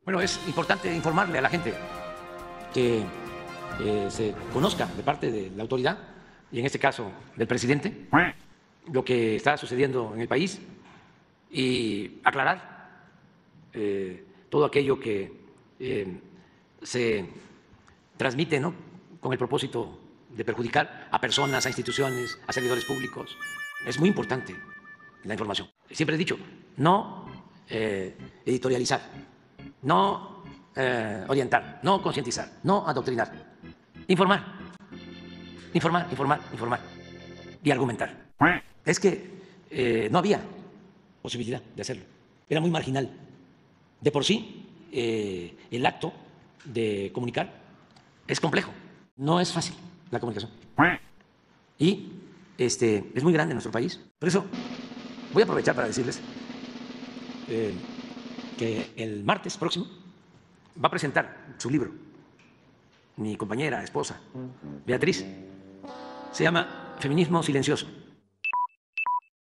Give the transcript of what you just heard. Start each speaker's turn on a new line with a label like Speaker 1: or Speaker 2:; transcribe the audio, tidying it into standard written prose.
Speaker 1: Bueno, es importante informarle a la gente que se conozca de parte de la autoridad, y en este caso del presidente, lo que está sucediendo en el país y aclarar todo aquello que se transmite, ¿no?, con el propósito de perjudicar a personas, a instituciones, a servidores públicos. Es muy importante la información. Siempre he dicho, no editorializar, no orientar, no concientizar, no adoctrinar, informar, informar, informar, informar y argumentar. Es que no había posibilidad de hacerlo, era muy marginal. De por sí, el acto de comunicar es complejo, no es fácil la comunicación. Y es muy grande en nuestro país. Por eso voy a aprovechar para decirles que el martes próximo va a presentar su libro mi compañera, esposa, Beatriz. Se llama Feminismo Silencioso.